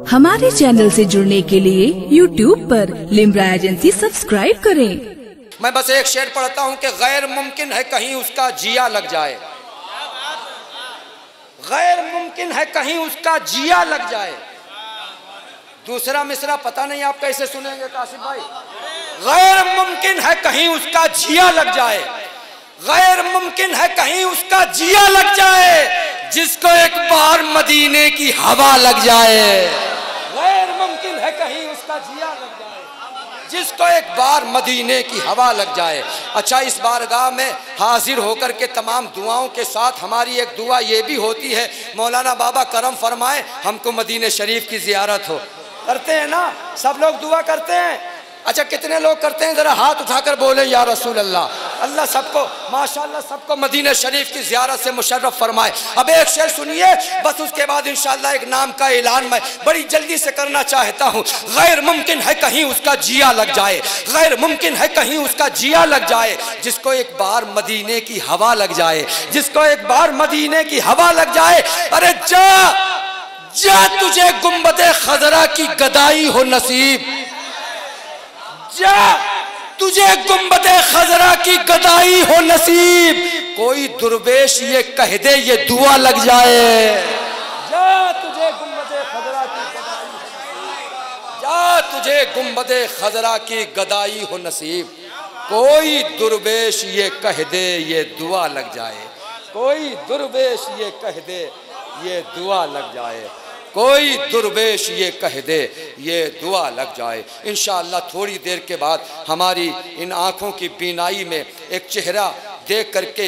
हमारे चैनल से जुड़ने के लिए YouTube पर लिम्रा एजेंसी सब्सक्राइब करें। मैं बस एक शेर पढ़ता हूं कि गैर मुमकिन है कहीं उसका जिया लग जाए, गैर मुमकिन है कहीं उसका जिया लग जाए। दूसरा मिसरा पता नहीं आप कैसे सुनेंगे कासिम भाई। गैर मुमकिन है कहीं उसका जिया लग जाए, गैर मुमकिन है कहीं उसका जिया लग जाए, जिसको एक बार मदीने की हवा लग जाए। गैर मुमकिन है कहीं उसका जिया लग जाए, जिसको एक बार मदीने की हवा लग जाए। अच्छा, इस बारगाह में हाजिर होकर के तमाम दुआओं के साथ हमारी एक दुआ ये भी होती है, मौलाना बाबा करम फरमाए हमको मदीने शरीफ की जियारत हो। करते हैं ना सब लोग, दुआ करते हैं। अच्छा, कितने लोग करते हैं? जरा हाथ उठाकर बोले या रसूल अल्लाह। अल्लाह सबको माशाअल्लाह सबको मदीना शरीफ की ज़ियारत से मुशर्रफ फरमाए। अब एक शेर सुनिए, बस उसके बाद इंशाअल्लाह एक नाम का ऐलान मैं बड़ी जल्दी से करना चाहता हूँ। गैर मुमकिन है कहीं उसका जिया लग जाए, गैर मुमकिन है कहीं उसका जिया लग जाए, जिसको एक बार मदीने की हवा लग जाए, जिसको एक बार मदीने की हवा लग जाए। अरे जा जा तुझे गुंबदे खजरा की गदाई हो नसीब, जा तुझे गुंबदे खजरा की गदाई हो नसीब, कोई दुर्वेश ये कह दे ये दुआ लग जाए। जा तुझे गुंबदे खजरा की गदाई हो नसीब, जा तुझे गुंबदे खजरा की गदाई हो नसीब, कोई दुर्वेश ये कह दे ये दुआ लग जाए, कोई दुर्वेश ये कह दे ये दुआ लग जाए, कोई दुर्वेश ये कह दे ये दुआ लग जाए। इंशाअल्लाह थोड़ी देर के बाद हमारी इन आँखों की बीनाई में एक चेहरा देख करके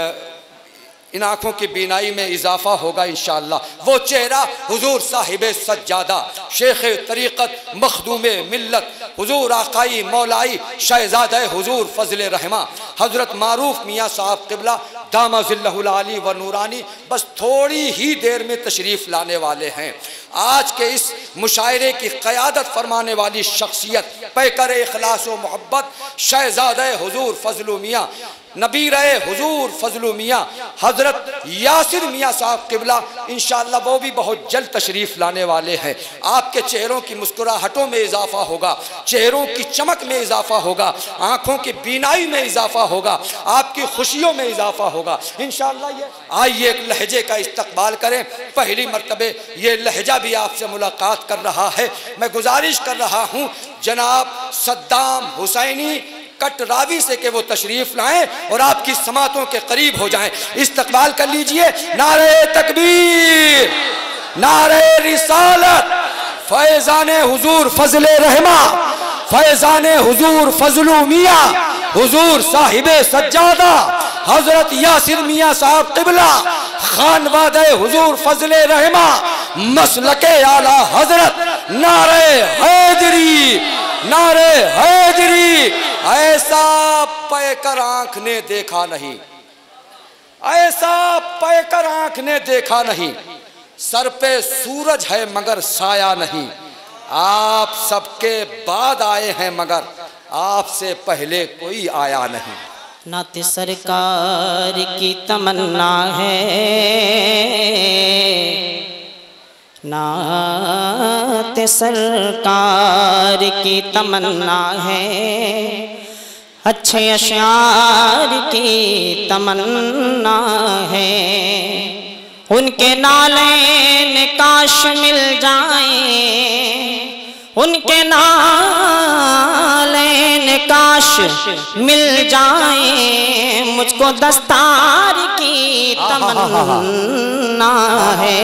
इन आँखों की बीनाई में इजाफा होगा इंशाअल्लाह। वो चेहरा हुजूर साहिब सज्जादा शेख तरीक़त मखदूम मिल्लत हुजूर आकाई मौलाई शहज़ादा हुजूर फजल रहमा हज़रत मारूफ मियाँ साहब क़िबला दामा ज़िल्लहुल आली व नूरानी बस थोड़ी ही देर में तशरीफ़ लाने वाले हैं। आज के इस मुशायरे की क़यादत फरमाने वाली शख्सियत पैकर इखलास व मोहब्बत शहज़ादा हुजूर फजलू मियाँ नबी रहे हुजूर फजलू मियाँ हज़रत यासिर मियाँ साहब क़िबला इंशाअल्लाह वो भी बहुत जल्द तशरीफ़ लाने वाले हैं। आपके चेहरों की मुस्कुराहटों में इजाफा होगा, चेहरों की चमक में इजाफा होगा, आँखों की बीनाई में इजाफा होगा, आपकी खुशियों में इजाफा होगा इंशाअल्लाह। ये आइए एक लहजे का इस्तकबाल करें। पहली मरतबे ये लहजा भी आपसे मुलाकात कर रहा है। मैं गुजारिश कर रहा हूँ जनाब सद्दाम हुसैनी कटरावी से कि वो तशरीफ लाएं और आपकी समातों के करीब हो जाएं। इस्तकबाल कर लीजिए। नारे तकबीर, नारे रिसालत, फैज़ाने हुजूर फजले रहमा, फैज़ाने हुजूर फजलू मियाँ हुजूर साहिबे सज्जादा हजरत यासिर मियाँ साहब क़िबला खानवादे हुजूर फजले रहमा मसलके आला हजरत नारे हैदरी, नारे हैदरी। ऐसा पैकर आंख ने देखा नहीं, ऐसा पैकर आंख ने देखा नहीं, सर पे सूरज है मगर साया नहीं, आप सबके बाद आए हैं मगर आपसे पहले कोई आया नहीं। नाते सरकार की तमन्ना है, नाते सरकार की तमन्ना है, अच्छे अशार की तमन्ना है, उनके नाले काश मिल जाए, उनके नाले काश मिल जाए, मुझको दस्तार की तमन्ना है,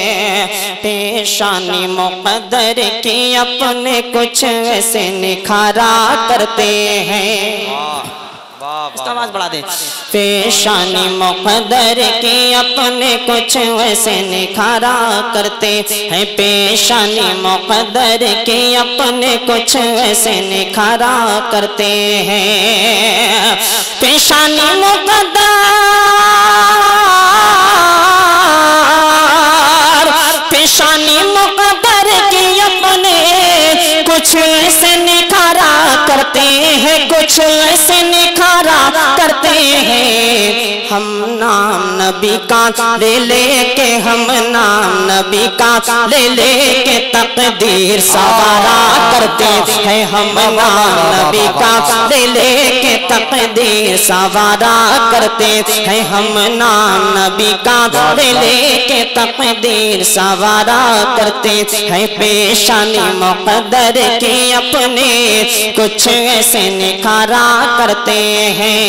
पेशानी मुक़द्दर की अपने कुछ ऐसे निखारा करते हैं। इसका आवाज बढ़ा दे। पेशानी मुक़द्दर की अपने कुछ वैसे निखारा करते हैं, पेशानी मुक़द्दर की अपने कुछ वैसे निखारा करते हैं, पेशानी मुक़द्दर, पेशानी मुक़द्दर की अपने कुछ ऐसे निखारा करते हैं, कुछ ऐसे निखारा करते हैं। हम नाम نبی کا لے لے کے ہم نام نبی کا لے لے کے تقدیر سوارا کرتے ہیں ہم نام نبی کا لے لے کے تقدیر سوارا کرتے ہیں ہم نام نبی کا لے لے کے تقدیر سوارا کرتے ہیں پیشانی مقدر کی اپنے کچھ ایسے نکھارا کرتے ہیں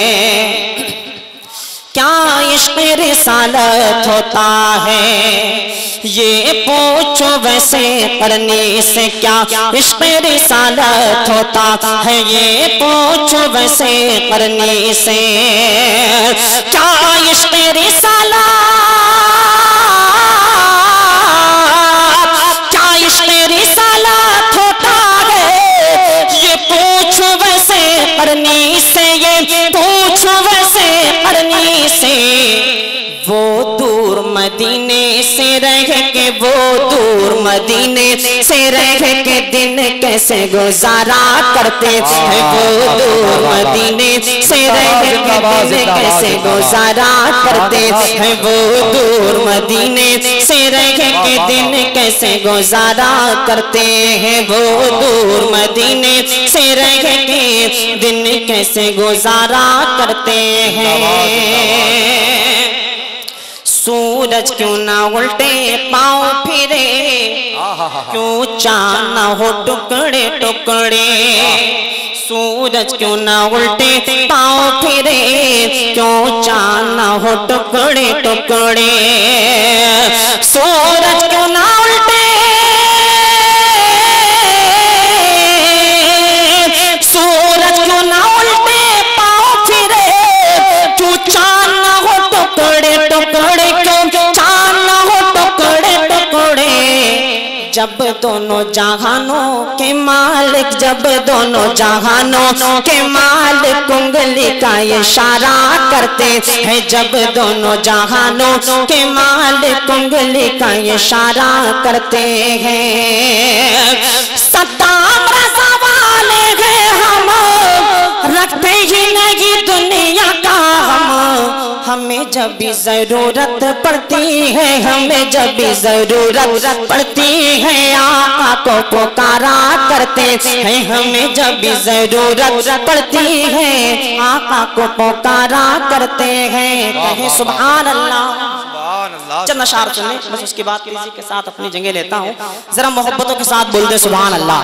کیا عشق رسالت ہوتا ہے یہ پوچھو ویسے کرنے سے کیا عشق رسالت ہوتا ہے یہ پوچھو ویسے کرنے سے کیا عشق رسالت کیا عشق رسالت ہوتا ہے یہ پوچھو ویسے کرنے سے یہ پوچھو ویسے کرنے سے وہ دور مدینے سے رہ کے وہ دور مدینے سے رہ کے دن کیسے گزارا کرتے ہیں وہ دور مدینے سے رہ کے دن کیسے گزارا کرتے ہیں وہ دور مدینے سے رہ کے دن کیسے گزارا کرتے ہیں وہ دور مدینے سے رہ کے دن کیسے گزارا کرتے ہیں سورج کیوں نہ الٹے پاؤں پھرے کیوں چاند نہ ہو ٹکڑے ٹکڑے سورج کیوں نہ الٹے پاؤں پھرے کیوں چاند نہ ہو ٹکڑے ٹکڑے سورج کیوں نہ الٹے سورج کیوں نہ الٹے پاؤں پھرے کیوں چاند نہ ہو ٹکڑے ٹکڑے جب دونوں جہانوں کے مالک جب دونوں جہانوں کے مالک انگلی کا اشارہ کرتے ہیں جب دونوں جہانوں کے مالک انگلی کا اشارہ کرتے ہیں ستام رضا والے ہیں ہم رکھتے ہی نہیں دنیا کا ہمیں جب بھی ضرورت پڑتی ہے ہمیں جب بھی ضرورت پڑتی ہے آقا کو پکارا کرتے ہیں ہمیں جب بھی ضرورت پڑتی ہے آقا کو پکارا کرتے ہیں کہیں سبحان اللہ چند اشعار سنیں بس اس کے بعد کسی کے ساتھ اپنی جگہ لیتا ہوں ذرا محبتوں کے ساتھ بول دے سبحان اللہ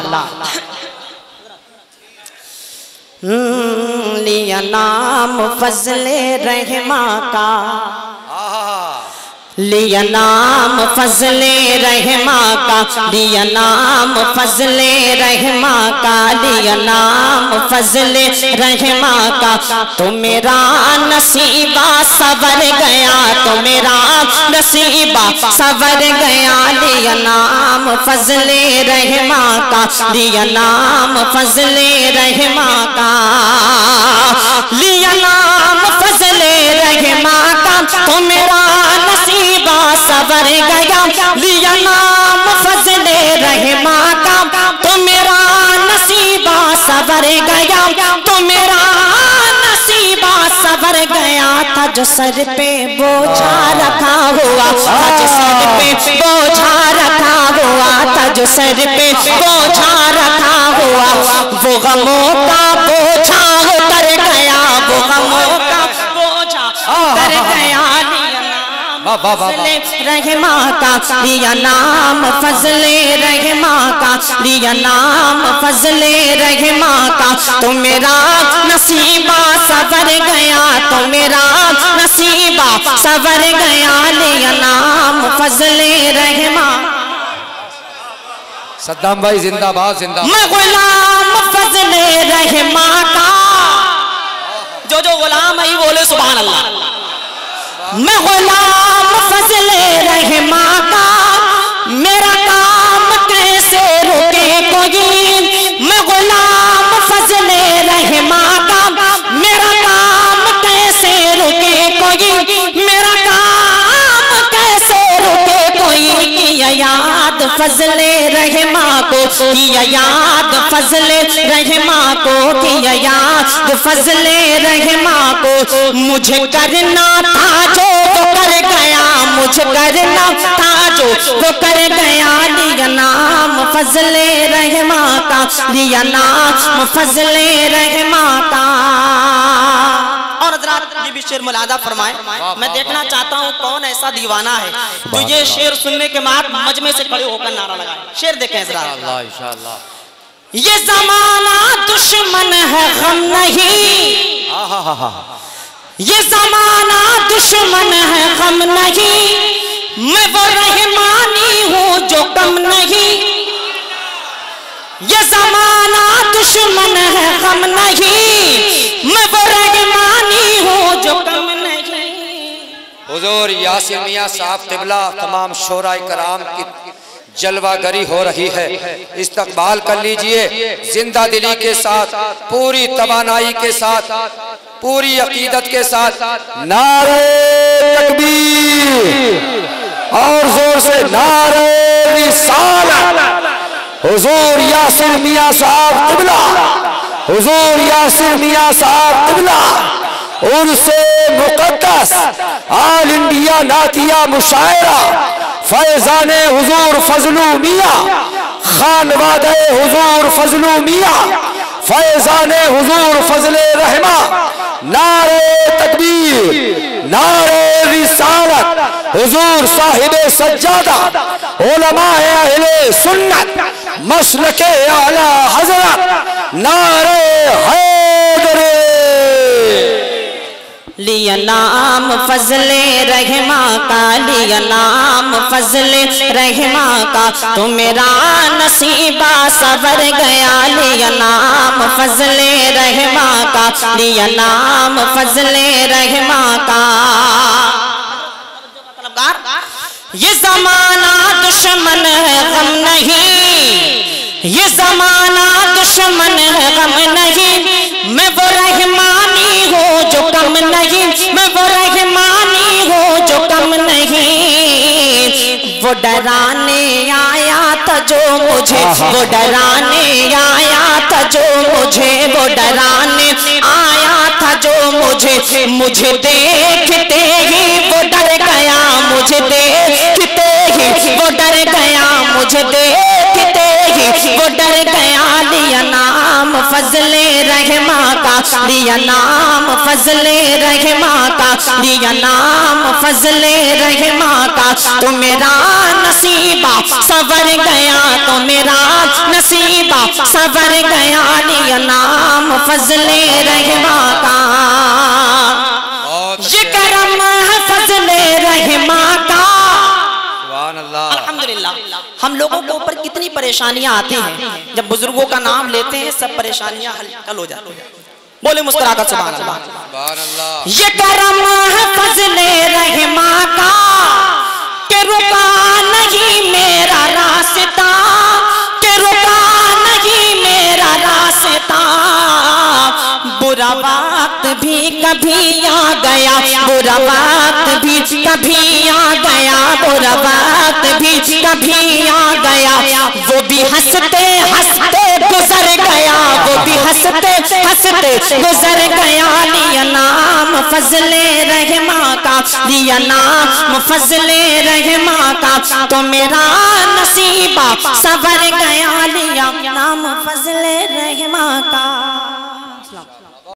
لیا نام فضل رحمہ کا لیا نام فضل رحمہ کا لیا نام فضل رحمہ کا لیا نام فضل رحمہ کا تو میرا نصیبہ سور گیا تو میرا نصیبہ سور گیا لیا نام فضل رحمہ کا لیا نام فضل رحمہ کا لیا نام فضل رحمہ کا تو میرا نصیبہ سور گیا لیا نام فضل رحمہ کا تو میرا نصیبہ سور گیا تو میرا نصیبہ سور گیا تھا جو سر پہ بوجھا رکھا ہوا تھا جو سر پہ بوجھا رکھا ہوا تھا جو سر پہ بوجھا رکھا ہوا وہ غموں کا بوجھا اتر گیا وہ غموں کا بوجھا اتر گیا فضل رحمہ کا لیا نام فضل رحمہ کا لیا نام فضل رحمہ کا تو میرا نصیبہ سور گیا تو میرا نصیبہ سور گیا لیا نام فضل رحمہ صدام بھائی زندہ باد زندہ میں غلام فضل رحمہ کا جو غلام ہے بولے سبحان اللہ میں غلام فضل رحمہ کا میرا کام کیسے روکے کوئی میں غلام فضل رحمہ کا میرا کام کیسے روکے کوئی میرا کام کیسے روکے کوئی کیا یاد فضل رحمہ کو کیا یاد فضل رحمہ کو کیا یاد فضل رحمہ کو مجھے کرنا تھا جو करना था जो वो कर गया, लिया नाम फजल रहमा का, लिया नाम फजल रहमा का। और हज़रात ये भी शेर मुलादा फरमाए। मैं देखना चाहता हूँ कौन ऐसा दीवाना है जो ये शेर सुनने के बाद मजमे से खड़े होकर नारा लगाए। शेर देखें हज़रात। इंशाअल्लाह। ये ज़माना दुश्मन है गम नहीं, ये ज़माना दुश्मन है गम नहीं, मैं वो रहमानी हूँ जो कम नहीं। ये ज़माना दुश्मन है गम नहीं, मैं वो रहमानी हूँ जो कम नहीं। हुजूर यासिर मियां साहब क़िबला तमाम शोराए कराम की जलवागरी हो रही है, इस्तकबाल कर लीजिए जिंदा दिली के साथ, पूरी तवानाई के साथ, पूरी अकीदत के साथ। नारे तकबीर और जोर से नारे रिसालत। हुजूर यासिर मियां साहब क़िबला, हुजूर यासिर मियां साहब क़िबला उनसे मुक़द्दस आल इंडिया नातिया मुशायरा फैज़ाने हुजूर फजलू मियां, खानवादे हुजूर फजलू मियां, फैज़ाने हुजूर फजले रहमा। नारे तकबीर, नारे रिसालत। हुजूर साहिबे सज्जादा, उलमाए अहले सुन्नत, मसलके आला हज़रत। नारे हैदरे। लिया नाम फजले रहमा का, लिया नाम फजले रहमा का, तो मेरा नसीबा सवर गया। लिया नाम फजले रहमा का, लिया नाम फजले रहमा का। ये ज़माना दुश्मन है गम नहीं, ये ज़माना दुश्मन है गम नहीं, मैं वो रहमानी हूँ जो कम नहीं, मैं वो रहमानी हूँ जो कम नहीं। वो डराने आया था जो मुझे, वो डराने आया था जो मुझे, वो डराने आया था जो मुझे, मुझे देखते ही वो डर गया, मुझे देखते ही वो डर गया, मुझे देखते ही वो डर गया। लिया नाम फजले रहमा का, लिया नाम फजले रहमा का, लिया नाम फजले रहमा का, तो मेरा नसीबा सवर गया, तो मेरा नसीबा सवर गया। लिया नाम फजले रहमा का। ये करम है फजले रहमा का। अल्हम्दुलिल्लाह। हम लोगों के ऊपर कितनी परेशानियां आती हैं, जब बुजुर्गों का नाम लेते हैं सब परेशानियां हल हो जाती हैं। बोले मुस्कुराकर सुभान अल्लाह। ये करम है फजले रहमा का कि रुका नहीं मेरा रास्ता, कि रुका नहीं मेरा रास्ता। बुरा वक्त भी कभी आ गया, बुरा वक्त भी कभी आ गया, बुरा वक्त भी कभी आ गया। वो भी हंसते हंसते गुजर गया, वो भी हंसते हंसते गुजर गया। लिया नाम फजले रहमा का, लिया नाम फजले रहमा का, तो मेरा नसीबा सवर गया। लिया नाम फजले रहमा का।